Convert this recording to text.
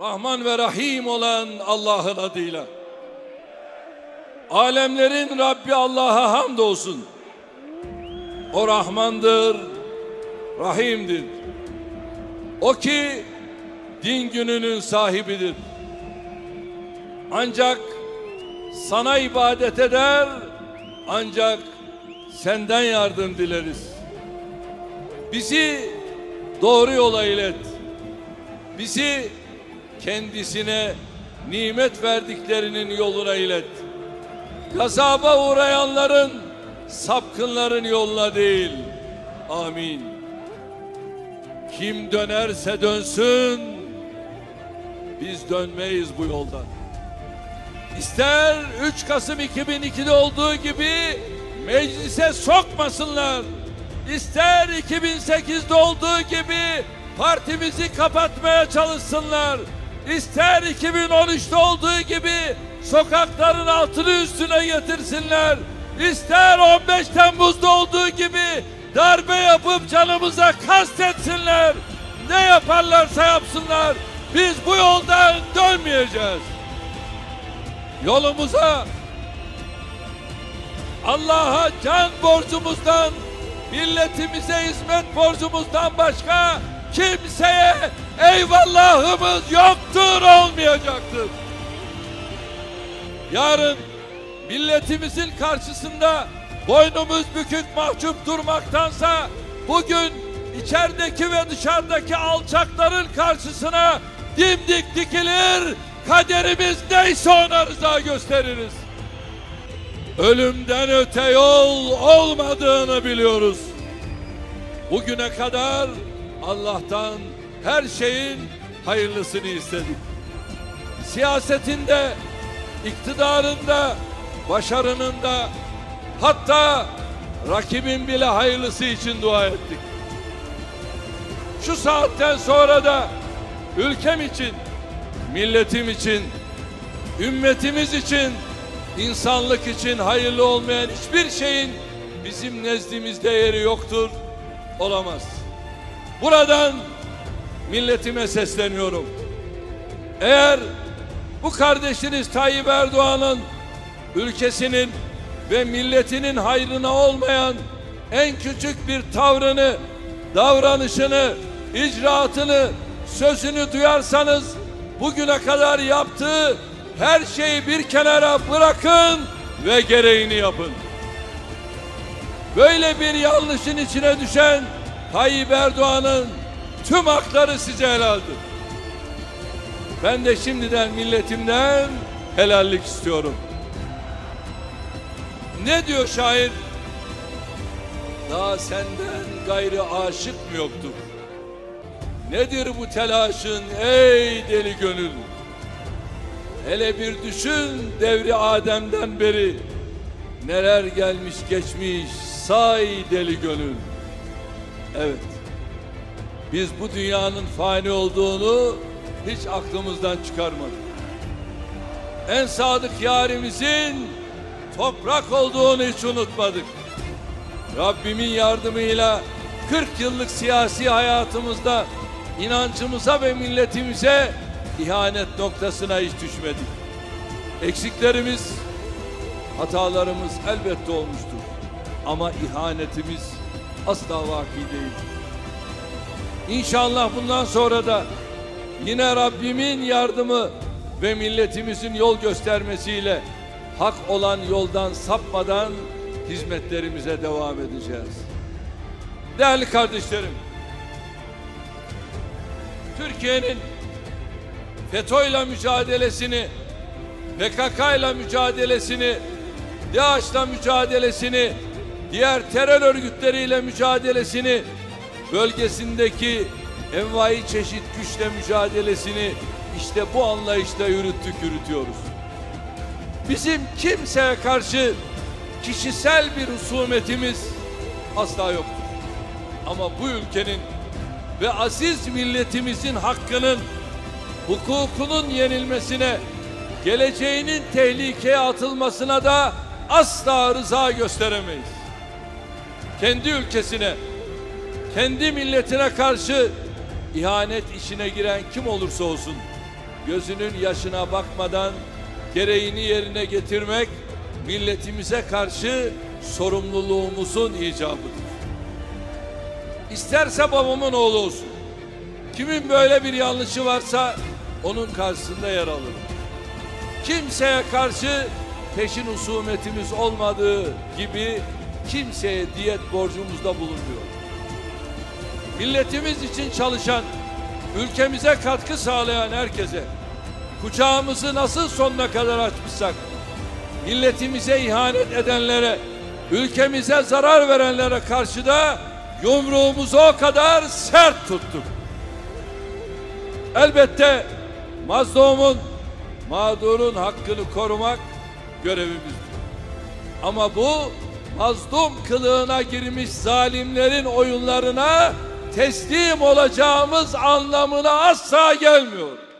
Rahman ve Rahim olan Allah'ın adıyla. Alemlerin Rabbi Allah'a hamdolsun. O Rahmandır, Rahim'dir. O ki din gününün sahibidir. Ancak sana ibadet eder, ancak senden yardım dileriz. Bizi doğru yola ilet. Bizi kendisine nimet verdiklerinin yoluna ilet. Gazaba uğrayanların, sapkınların yoluna değil. Amin. Kim dönerse dönsün, biz dönmeyiz bu yoldan. İster 3 Kasım 2002'de olduğu gibi meclise sokmasınlar, İster 2008'de olduğu gibi partimizi kapatmaya çalışsınlar, İster 2013'te olduğu gibi sokakların altını üstüne getirsinler, İster 15 Temmuz'da olduğu gibi darbe yapıp canımıza kastetsinler. Ne yaparlarsa yapsınlar, biz bu yoldan dönmeyeceğiz. Yolumuza Allah'a can borcumuzdan, milletimize hizmet borcumuzdan başka kimseye eyvallahımız yoktur, olmayacaktır. Yarın milletimizin karşısında boynumuz bükük mahcup durmaktansa bugün içerideki ve dışarıdaki alçakların karşısına dimdik dikilir, kaderimiz neyse ona rıza gösteririz. Ölümden öte yol olmadığını biliyoruz. Bugüne kadar Allah'tan her şeyin hayırlısını istedik. Siyasetinde, iktidarında, başarının da, hatta rakibin bile hayırlısı için dua ettik. Şu saatten sonra da ülkem için, milletim için, ümmetimiz için, insanlık için hayırlı olmayan hiçbir şeyin bizim nezdimizde yeri yoktur, olamaz. Buradan milletime sesleniyorum. Eğer bu kardeşiniz Tayyip Erdoğan'ın ülkesinin ve milletinin hayrına olmayan en küçük bir tavrını, davranışını, icraatını, sözünü duyarsanız bugüne kadar yaptığı her şeyi bir kenara bırakın ve gereğini yapın. Böyle bir yanlışın içine düşen Tayyip Erdoğan'ın tüm hakları size helaldir. Ben de şimdiden milletimden helallik istiyorum. Ne diyor şair? Daha senden gayrı aşık mı yoktur? Nedir bu telaşın ey deli gönül? Hele bir düşün devri Adem'den beri neler gelmiş geçmiş, say deli gönül. Evet, biz bu dünyanın fani olduğunu hiç aklımızdan çıkarmadık. En sadık yarimizin toprak olduğunu hiç unutmadık. Rabbimin yardımıyla 40 yıllık siyasi hayatımızda inancımıza ve milletimize ihanet noktasına hiç düşmedik. Eksiklerimiz, hatalarımız elbette olmuştur. Ama ihanetimiz asla vaki değil. İnşallah bundan sonra da yine Rabbimin yardımı ve milletimizin yol göstermesiyle hak olan yoldan sapmadan hizmetlerimize devam edeceğiz. Değerli kardeşlerim, Türkiye'nin FETÖ'yle mücadelesini, PKK'yla mücadelesini, DAEŞ'la mücadelesini, diğer terör örgütleriyle mücadelesini, bölgesindeki envai çeşit güçle mücadelesini işte bu anlayışla yürütüyoruz. Bizim kimseye karşı kişisel bir husumetimiz asla yoktur. Ama bu ülkenin ve aziz milletimizin hakkının, hukukunun yenilmesine, geleceğinin tehlikeye atılmasına da asla rıza gösteremeyiz. Kendi ülkesine, kendi milletine karşı ihanet işine giren kim olursa olsun, gözünün yaşına bakmadan gereğini yerine getirmek milletimize karşı sorumluluğumuzun icabıdır. İsterse babamın oğlu olsun. Kimin böyle bir yanlışı varsa onun karşısında yer alırım. Kimseye karşı peşin husumetimiz olmadığı gibi kimseye diyet borcumuzda bulunmuyor. Milletimiz için çalışan, ülkemize katkı sağlayan herkese, kucağımızı nasıl sonuna kadar açmışsak, milletimize ihanet edenlere, ülkemize zarar verenlere karşı da yumruğumuzu o kadar sert tuttuk. Elbette mazlumun, mağdurun hakkını korumak görevimizdir. Ama bu mazlum kılığına girmiş zalimlerin oyunlarına teslim olacağımız anlamına asla gelmiyor.